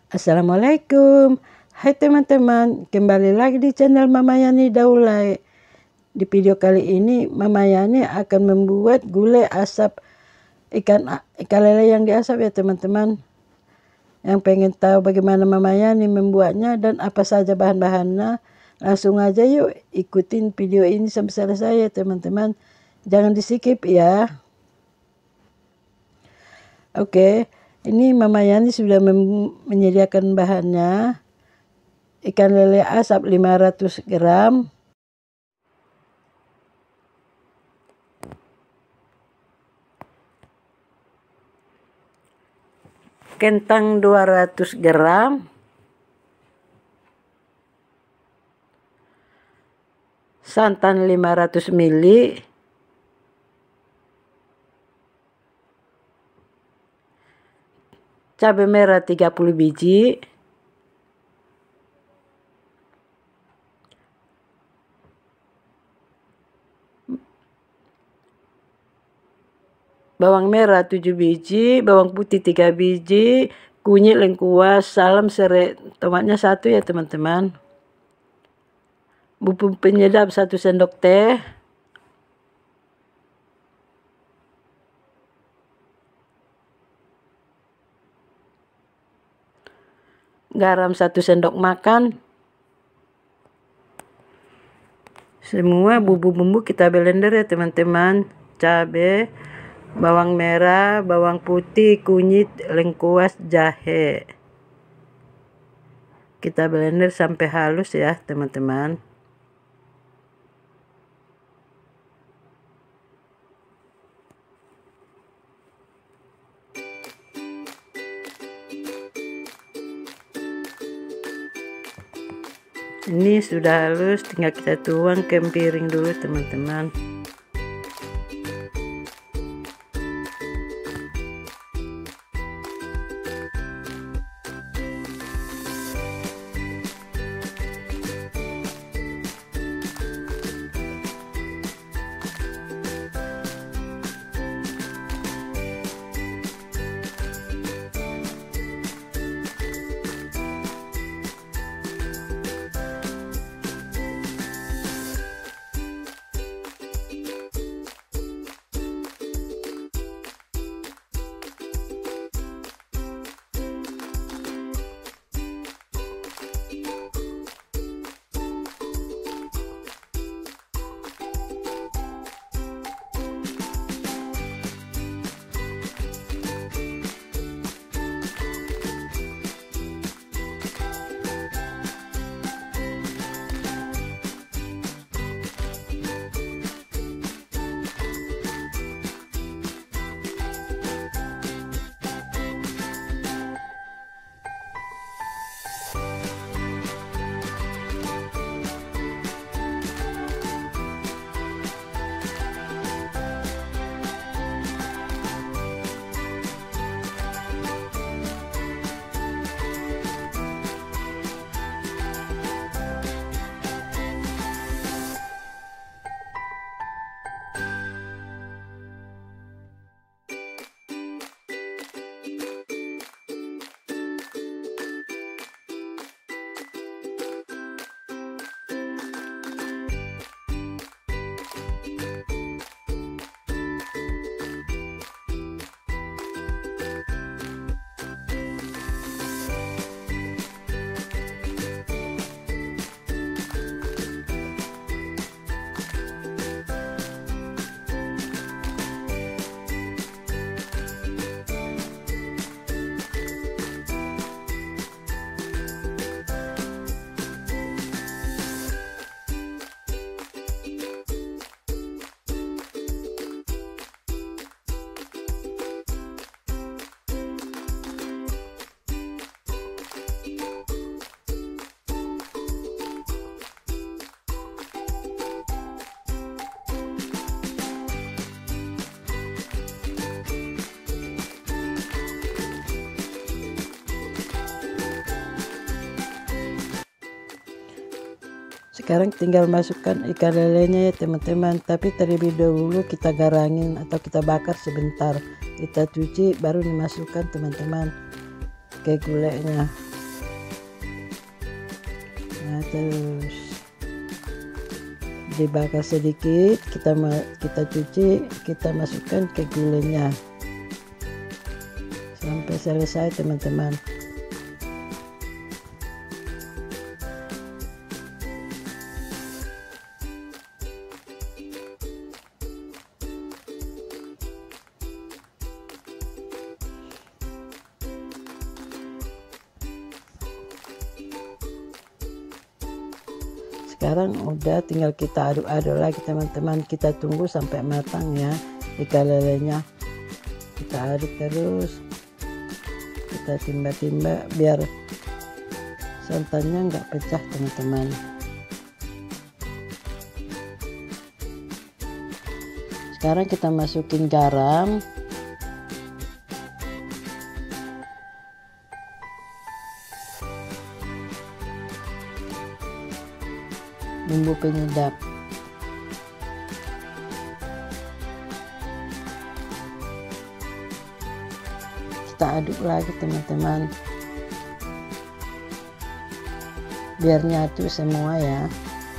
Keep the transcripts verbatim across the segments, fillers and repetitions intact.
Assalamualaikum. Hai teman-teman, kembali lagi di channel Mama Yani Daulay. Di video kali ini Mama Yani akan membuat gulai asap ikan ikan lele yang diasap ya teman-teman. Yang pengen tahu bagaimana Mama Yani membuatnya dan apa saja bahan-bahannya, langsung aja yuk ikutin video ini sampai selesai ya teman-teman. Jangan di skip ya. Oke. Ini Mama Yani sudah menyediakan bahannya. Ikan lele asap lima ratus gram. Kentang dua ratus gram. Santan lima ratus mililiter. Cabai merah tiga puluh biji. Bawang merah tujuh biji, bawang putih tiga biji, kunyit, lengkuas, salam, serai, tomatnya satu ya teman-teman. Bumbu penyedap satu sendok teh. Garam satu sendok makan. Semua bumbu-bumbu kita blender ya teman-teman. Cabai, bawang merah, bawang putih, kunyit, lengkuas, jahe. Kita blender sampai halus ya teman-teman. Ini sudah halus, tinggal kita tuang ke piring dulu teman-teman. Sekarang tinggal masukkan ikan lelenya ya teman-teman, tapi terlebih dahulu kita garangin atau kita bakar sebentar, kita cuci baru dimasukkan teman-teman ke gulainya. terus dibakar sedikit, kita kita cuci, kita masukkan ke gulanya sampai selesai teman-teman. Sekarang udah, tinggal kita aduk-aduk lagi teman-teman. Kita tunggu sampai matang ya ikan lelenya. Kita aduk terus, kita timba-timba biar santannya nggak pecah teman-teman. Sekarang kita masukin garam, bumbu penyedap, kita aduk lagi teman-teman biar nyatu semua ya.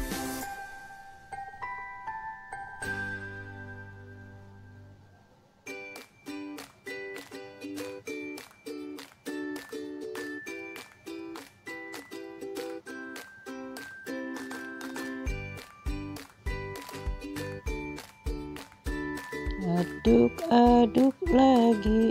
Aduk-aduk lagi.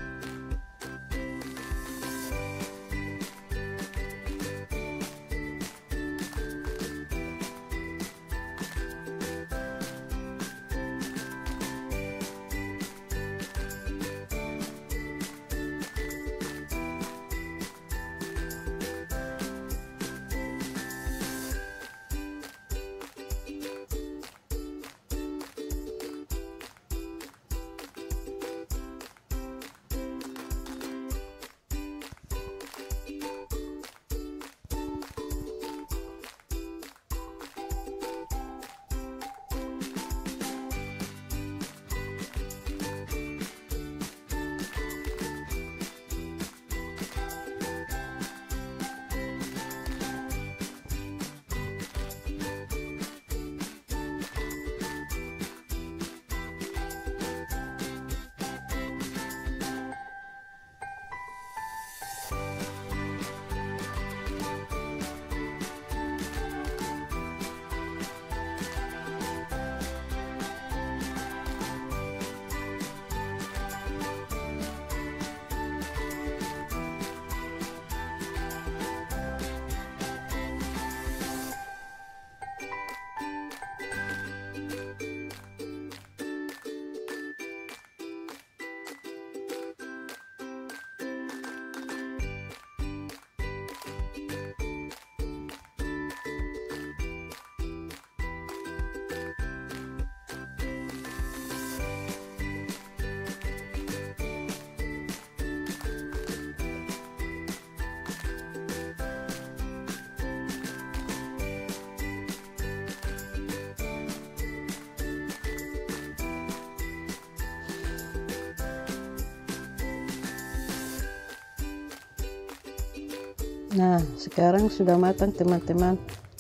Nah, sekarang sudah matang teman-teman.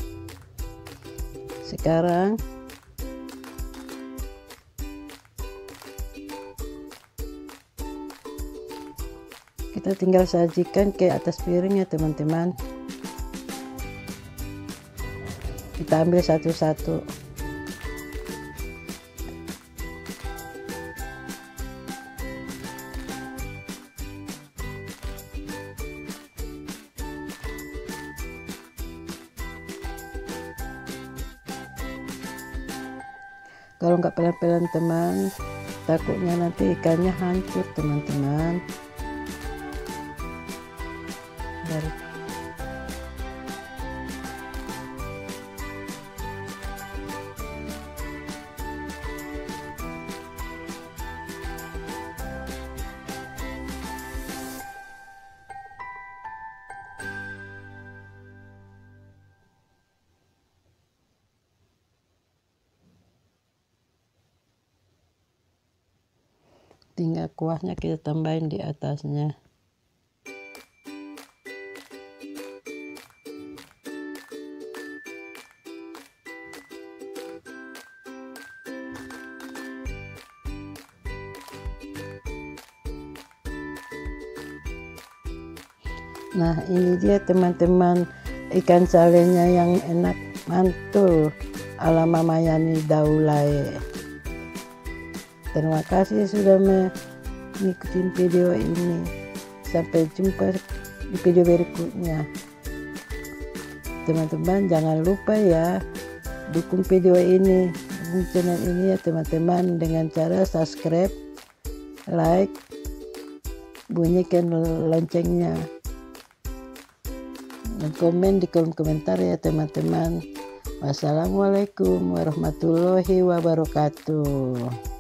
Sekarang kita tinggal sajikan ke atas piring ya teman-teman. Kita ambil satu-satu. Kalau nggak pelan-pelan teman, takutnya nanti ikannya hancur teman-teman. Dari tinggal kuahnya kita tambahin di atasnya. Nah, ini dia teman-teman ikan salenya yang enak mantul ala Mama Yani Daulay. Terima kasih sudah mengikuti video ini. Sampai jumpa di video berikutnya. Teman-teman jangan lupa ya, dukung video ini, dukung channel ini ya teman-teman, dengan cara subscribe, like, bunyikan loncengnya, dan komen di kolom komentar ya teman-teman. Wassalamualaikum warahmatullahi wabarakatuh.